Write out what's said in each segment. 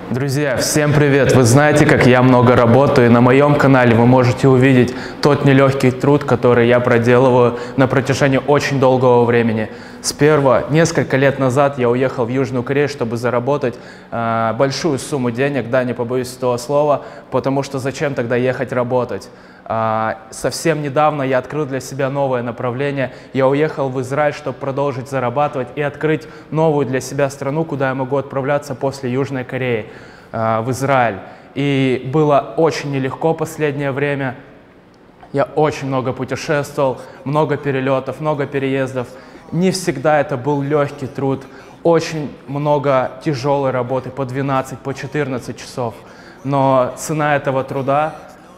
Друзья, всем привет! Вы знаете, как я много работаю, и на моем канале вы можете увидеть тот нелегкий труд, который я проделываю на протяжении очень долгого времени. Несколько лет назад я уехал в Южную Корею, чтобы заработать большую сумму денег, да, не побоюсь этого слова, потому что зачем тогда ехать работать? Совсем недавно я открыл для себя новое направление. Я уехал в Израиль, чтобы продолжить зарабатывать и открыть новую для себя страну, куда я могу отправляться после Южной Кореи, в Израиль. И было очень нелегко последнее время. Я очень много путешествовал, много перелетов, много переездов. Не всегда это был легкий труд. Очень много тяжелой работы, по 12, по 14 часов. Но цена этого труда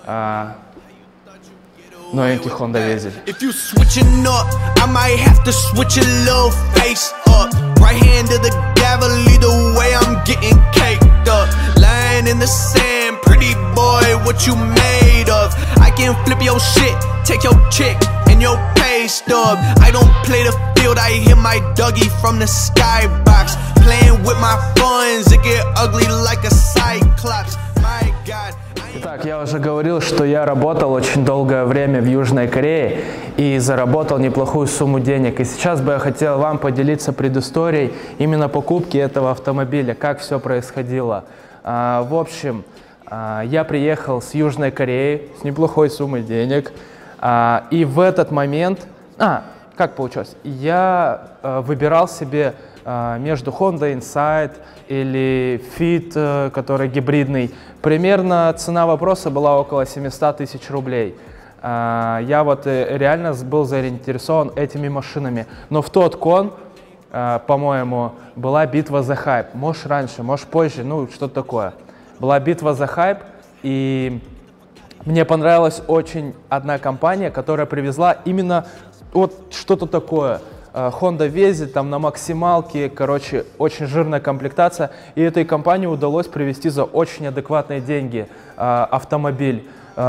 новенький Honda Vezel. If you switching up, I might have to switch a little face up. Right hand to the gavel, either way I'm getting caked up. Lying in the sand, pretty boy, what you made of? I can flip your shit, take your chick and your pay stub. I don't play the field, I hear my Dougie from the skybox. Playing with my funds, it get ugly like a cyclops. My God. Итак, я уже говорил, что я работал очень долгое время в Южной Корее и заработал неплохую сумму денег. И сейчас бы я хотел вам поделиться предысторией именно покупки этого автомобиля, как все происходило. В общем, я приехал с Южной Кореи с неплохой суммой денег. И в этот момент, как получилось, я выбирал себе между Honda Insight или Fit, который гибридный. Примерно цена вопроса была около 700 тысяч рублей. Я вот реально был заинтересован этими машинами. Но в тот кон, по-моему, была битва за хайп. Может раньше, может позже, ну что-то такое. Была битва за хайп, и мне понравилась очень одна компания, которая привезла именно вот что-то такое. Honda Vezel, там на максималке, короче, очень жирная комплектация. И этой компании удалось привезти за очень адекватные деньги автомобиль.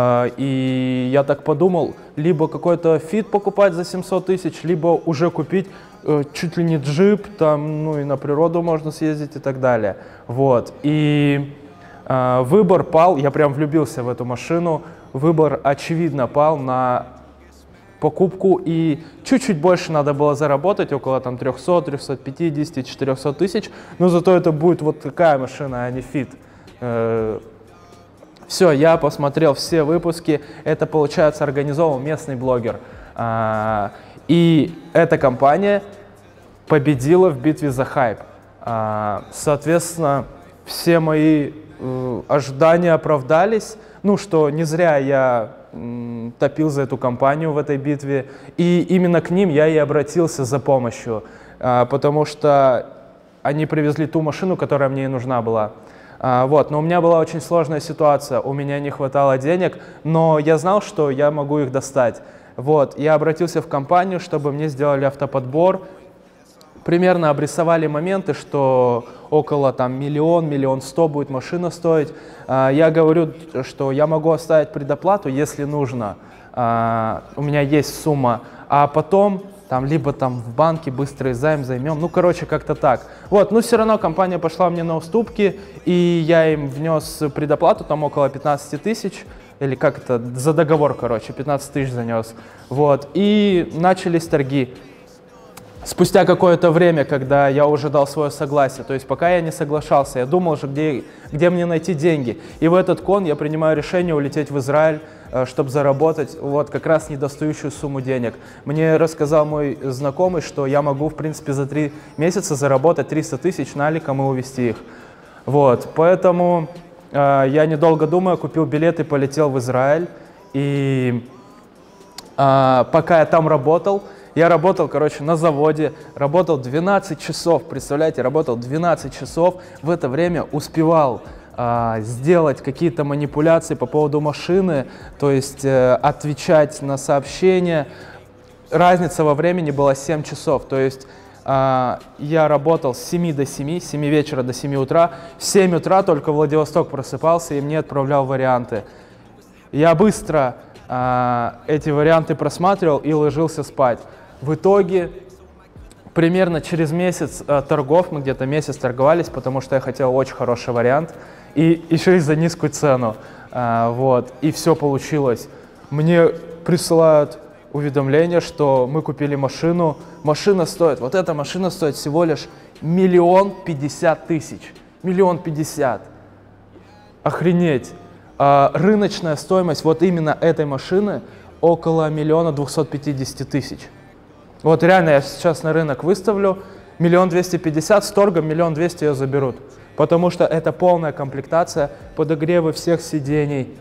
И я так подумал, либо какой-то Fit покупать за 700 тысяч, либо уже купить чуть ли не джип, там, ну и на природу можно съездить и так далее. Вот. И выбор пал, я прям влюбился в эту машину, выбор очевидно пал на покупку, и чуть-чуть больше надо было заработать, около там 300, 350, 400 тысяч, но зато это будет вот такая машина, а не Fit. Все, я посмотрел все выпуски, это, получается, организовал местный блогер. И эта компания победила в битве за хайп. Соответственно, все мои ожидания оправдались, ну что не зря я топил за эту компанию в этой битве, и именно к ним я и обратился за помощью, потому что они привезли ту машину, которая мне и нужна была. Вот. Но у меня была очень сложная ситуация, у меня не хватало денег, но я знал, что я могу их достать. Вот. Я обратился в компанию, чтобы мне сделали автоподбор, примерно обрисовали моменты, что около там 1 100 000 будет машина стоить. Я говорю, что я могу оставить предоплату, если нужно. У меня есть сумма. А потом там либо там в банке быстрый займ займем. Ну, короче, как-то так. Вот, но все равно компания пошла мне на уступки, и я им внес предоплату, там около 15 тысяч. Или как это, за договор, короче, 15 тысяч занес. Вот, и начались торги. Спустя какое-то время, когда я уже дал свое согласие, то есть пока я не соглашался, я думал же, где мне найти деньги. И в этот кон я принимаю решение улететь в Израиль, чтобы заработать вот как раз недостающую сумму денег. Мне рассказал мой знакомый, что я могу, в принципе, за 3 месяца заработать 300 тысяч наликом и увезти их. Вот, поэтому я, недолго думая, купил билет и полетел в Израиль. И пока я там работал, я работал, короче, на заводе, работал 12 часов, представляете, работал 12 часов, в это время успевал сделать какие-то манипуляции по поводу машины, то есть отвечать на сообщения. Разница во времени была 7 часов, то есть я работал с 7 до 7, с 7 вечера до 7 утра, в 7 утра только Владивосток просыпался и мне отправлял варианты. Я быстро эти варианты просматривал и ложился спать. В итоге примерно через месяц торгов, мы где-то месяц торговались, потому что я хотел очень хороший вариант, и еще и за низкую цену. Вот, и все получилось. Мне присылают уведомление, что мы купили машину. Машина стоит, вот эта машина стоит всего лишь 1 050 000. 1 050 000. Охренеть. Рыночная стоимость вот именно этой машины около 1 250 000. Вот реально я сейчас на рынок выставлю 1 250 000, с торгом 1 200 000 ее заберут. Потому что это полная комплектация, подогревы всех сидений,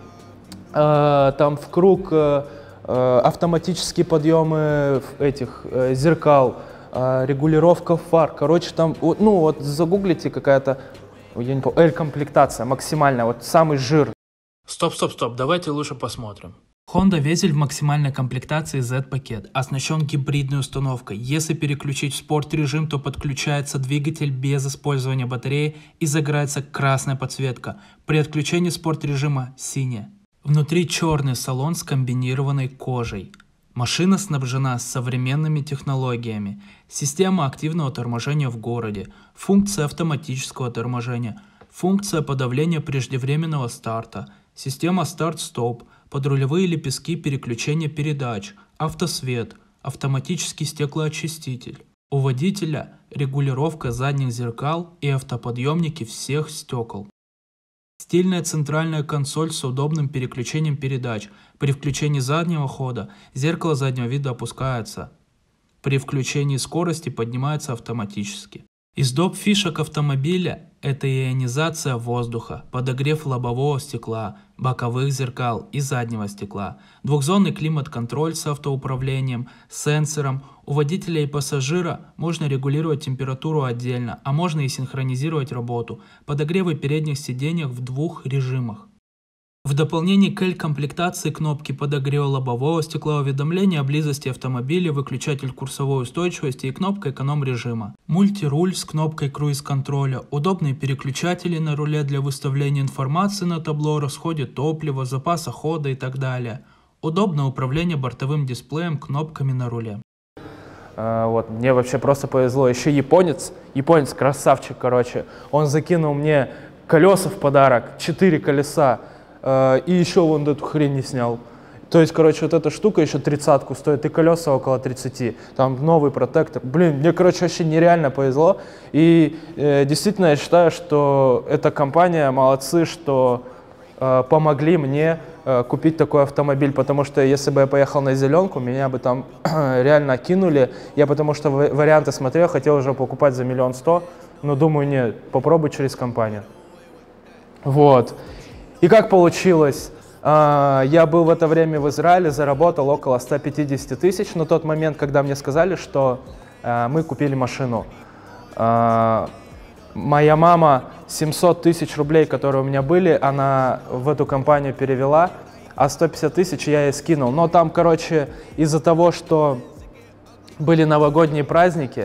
там в круг автоматические подъемы этих зеркал, регулировка фар. Короче, там, ну вот загуглите какая-то, я не помню, L-комплектация максимальная, вот самый жир. Стоп, давайте лучше посмотрим. Honda Vezel в максимальной комплектации Z-пакет, оснащен гибридной установкой. Если переключить в спорт-режим, то подключается двигатель без использования батареи и загорается красная подсветка. При отключении спорт-режима синяя. Внутри черный салон с комбинированной кожей. Машина снабжена современными технологиями. Система активного торможения в городе, функция автоматического торможения, функция подавления преждевременного старта, система старт-стоп, подрулевые лепестки переключения передач, автосвет, автоматический стеклоочиститель. У водителя регулировка задних зеркал и автоподъемники всех стекол. Стильная центральная консоль с удобным переключением передач. При включении заднего хода зеркало заднего вида опускается. При включении скорости поднимается автоматически. Из доп. Фишек автомобиля – это ионизация воздуха, подогрев лобового стекла, боковых зеркал и заднего стекла, двухзонный климат-контроль с автоуправлением, сенсором. У водителя и пассажира можно регулировать температуру отдельно, а можно и синхронизировать работу, подогревы передних сидений в 2 режимах. В дополнение к L-комплектации кнопки подогрева лобового стекла, уведомления о близости автомобиля, выключатель курсовой устойчивости и кнопка эконом-режима. Мультируль с кнопкой круиз-контроля, удобные переключатели на руле для выставления информации на табло о расходе топлива, запаса хода и так далее. Удобное управление бортовым дисплеем, кнопками на руле. Вот, мне вообще просто повезло. Еще японец красавчик, короче. Он закинул мне колеса в подарок, 4 колеса. И еще вон эту хрень не снял. То есть, короче, вот эта штука еще 30-ку стоит, и колеса около 30. Там новый протектор. Блин, мне, короче, вообще нереально повезло. И действительно, я считаю, что эта компания молодцы, что помогли мне купить такой автомобиль. Потому что если бы я поехал на зеленку, меня бы там реально кинули. Я потому что варианты смотрел, хотел уже покупать за 1 100 000. Но думаю, нет, попробуй через компанию. Вот. И как получилось, я был в это время в Израиле, заработал около 150 000 на тот момент, когда мне сказали, что мы купили машину. Моя мама 700 000 рублей, которые у меня были, она в эту компанию перевела, а 150 000 я ей скинул. Но там, короче, из-за того, что были новогодние праздники,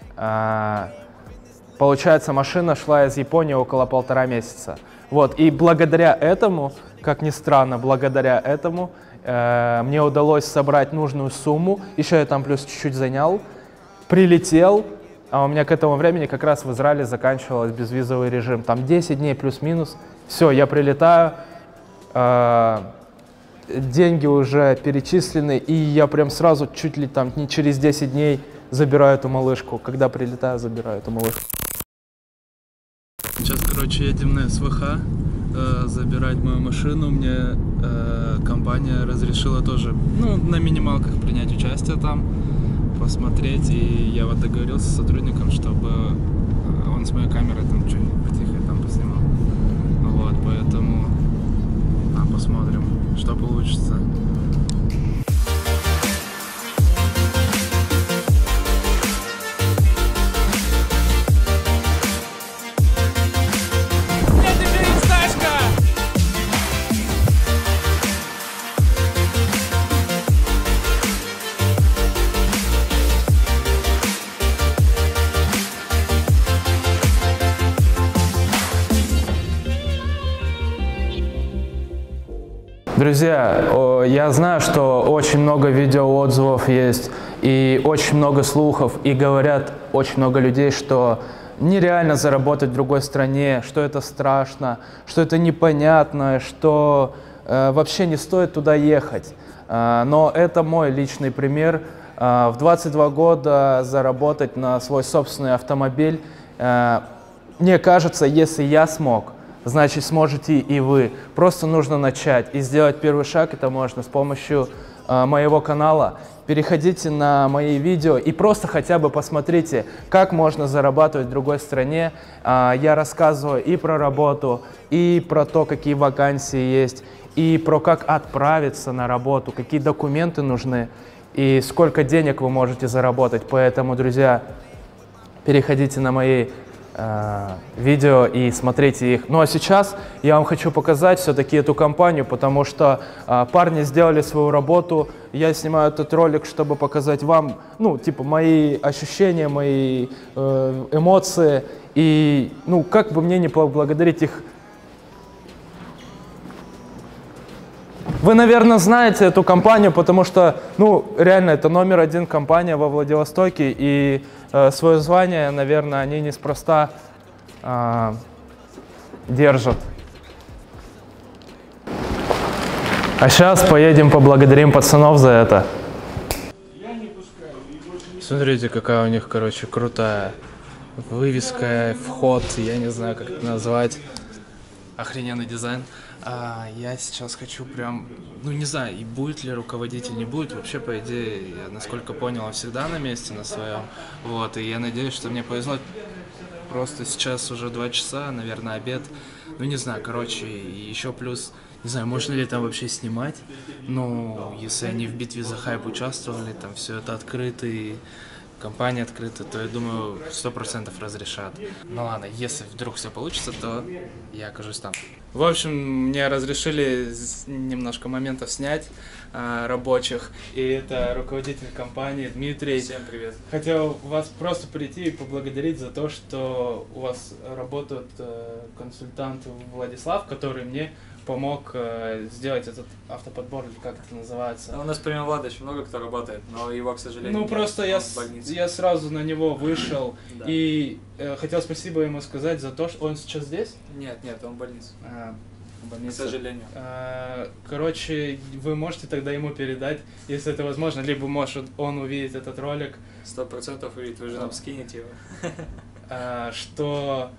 получается, машина шла из Японии около 1,5 месяца. Вот, и благодаря этому, как ни странно, благодаря этому мне удалось собрать нужную сумму. Еще я там плюс чуть-чуть занял, прилетел, а у меня к этому времени как раз в Израиле заканчивался безвизовый режим. Там 10 дней плюс-минус. Все, я прилетаю, деньги уже перечислены, и я прям сразу чуть ли там не через 10 дней забираю эту малышку. Когда прилетаю, забираю эту малышку. Сейчас, короче, едем на СВХ забирать мою машину. Мне компания разрешила тоже, ну, на минималках принять участие там, посмотреть. И я вот договорился с сотрудником, чтобы он с моей камерой там что-нибудь потихо там поснимал. Вот, поэтому посмотрим, что получится. Друзья, я знаю, что очень много видеоотзывов есть и очень много слухов, и говорят очень много людей, что нереально заработать в другой стране, что это страшно, что это непонятно, что вообще не стоит туда ехать. Но это мой личный пример. В 22 года заработать на свой собственный автомобиль, мне кажется, если я смог, значит сможете и вы. Просто нужно начать и сделать первый шаг. Это можно с помощью моего канала. Переходите на мои видео и просто хотя бы посмотрите, как можно зарабатывать в другой стране. Я рассказываю и про работу, и про то, какие вакансии есть, и про как отправиться на работу, какие документы нужны, и сколько денег вы можете заработать. Поэтому, друзья, переходите на мои видео и смотрите их. Ну а сейчас я вам хочу показать все-таки эту компанию, потому что парни сделали свою работу. Я снимаю этот ролик, чтобы показать вам, ну, типа, мои ощущения, мои эмоции. И, ну, как бы мне не поблагодарить их. Вы, наверное, знаете эту компанию, потому что, ну, реально, это №1 компания во Владивостоке, и свое звание, наверное, они неспроста держат. А сейчас поедем поблагодарим пацанов за это. Смотрите, какая у них, короче, крутая вывеска, вход, я не знаю, как это назвать. Охрененный дизайн. Я сейчас хочу прям, ну не знаю, и будет ли руководитель, не будет. Вообще, по идее, я, насколько понял, он всегда на месте на своем. Вот, и я надеюсь, что мне повезло. Просто сейчас уже 2 часа, наверное, обед. Ну не знаю, короче, и еще плюс, не знаю, можно ли там вообще снимать. Ну, если они в битве за хайп участвовали, там все это открыто, и компания открыта, то я думаю, 100% разрешат. Ну ладно, если вдруг все получится, то я окажусь там. В общем, мне разрешили немножко моментов снять рабочих, и это руководитель компании Дмитрий. Всем привет. Хотел вас просто прийти и поблагодарить за то, что у вас работает консультант Владислав, который мне помог сделать этот автоподбор, или как это называется. У нас помимо Влада еще много кто работает, но его, к сожалению, ну просто я сразу на него вышел, да. И хотел спасибо ему сказать за то, что он сейчас здесь? Нет, он в больнице. В больнице. К сожалению. Короче, вы можете тогда ему передать, если это возможно, либо может он увидеть этот ролик. 100% увидит, вы же нам скинете его. Что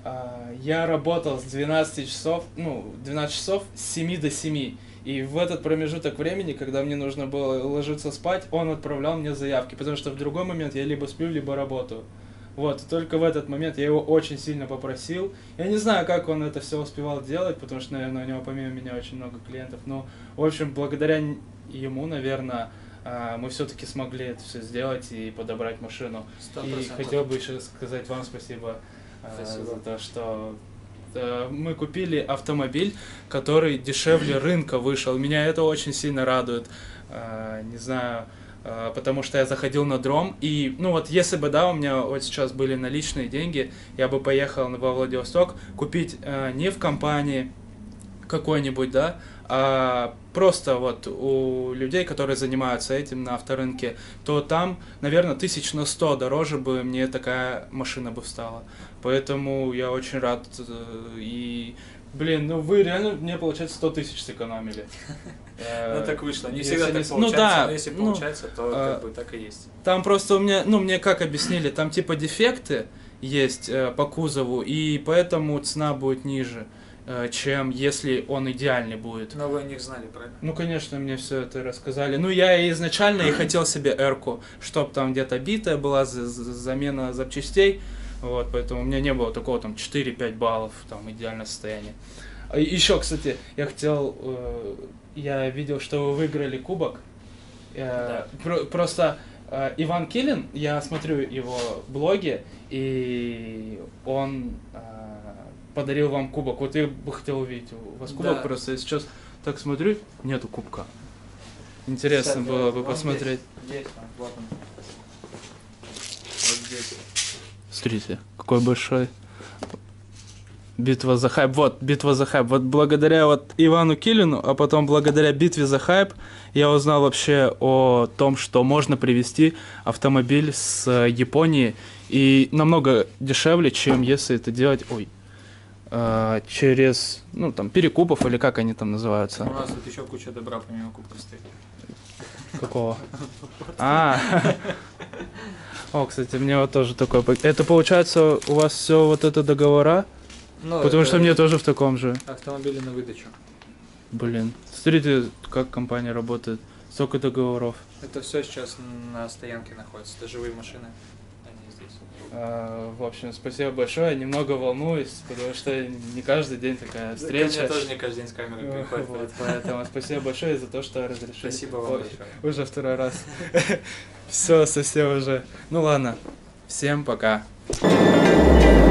я работал с 12 часов, ну, 12 часов с 7 до 7. И в этот промежуток времени, когда мне нужно было ложиться спать, он отправлял мне заявки, потому что в другой момент я либо сплю, либо работаю. Вот, и только в этот момент я его очень сильно попросил. Я не знаю, как он это все успевал делать, потому что, наверное, у него помимо меня очень много клиентов. Но, в общем, благодаря ему, наверное, мы все-таки смогли это все сделать и подобрать машину. 100%. И хотел бы еще сказать вам спасибо. За то, что мы купили автомобиль, который дешевле рынка вышел. Меня это очень сильно радует. Не знаю, потому что я заходил на дром, и, ну вот, если бы, да, у меня вот сейчас были наличные деньги, я бы поехал во Владивосток купить не в компании какой-нибудь, да, а просто вот у людей, которые занимаются этим на авторынке, то там, наверное, 1100 дороже бы мне такая машина бы стала. Поэтому я очень рад. И, блин, ну вы реально, мне, получается, 100 тысяч сэкономили. Ну так вышло. Не всегда так получается, ну, да, но если получается, то как бы так и есть. Там просто у меня, ну мне как объяснили, там типа дефекты есть по кузову, и поэтому цена будет ниже, чем если он идеальный будет. Но вы о них знали, правильно? Ну, конечно, мне все это рассказали. Ну, я изначально и хотел себе R-ку, чтоб там где-то битая была, замена запчастей. Вот, поэтому у меня не было такого там 4-5 баллов, там идеальное состояние. Еще, кстати, я хотел, я видел, что вы выиграли кубок. Да. Просто Иван Килин, я смотрю его блоги, и он подарил вам кубок. Вот я бы хотел увидеть у вас кубок, да. Просто я сейчас так смотрю, нету кубка. Интересно сейчас было бы посмотреть. Здесь, вот он. Вот здесь. Смотрите, какой большой. Битва за хайп. Вот, битва за хайп. Вот благодаря вот Ивану Килину, а потом благодаря битве за хайп я узнал вообще о том, что можно привезти автомобиль с Японии и намного дешевле, чем если это делать, через, ну, там, перекупов или как они там называются. У нас тут еще куча добра помимо кубка стоит. Какого? О, кстати, мне вот тоже такое. Это получается у вас все вот это договора? Ну, Потому это что мне тоже в таком же. автомобили на выдачу. Блин. Смотрите, как компания работает. Столько договоров. Это все сейчас на стоянке находится. Это живые машины. Они здесь. В общем, спасибо большое. Немного волнуюсь, потому что не каждый день такая встреча. Мне тоже не каждый день с камерой приходит. Вот, поэтому спасибо большое за то, что разрешили. Спасибо вам большое. Уже второй раз. Все, совсем уже. Ну ладно. Всем пока.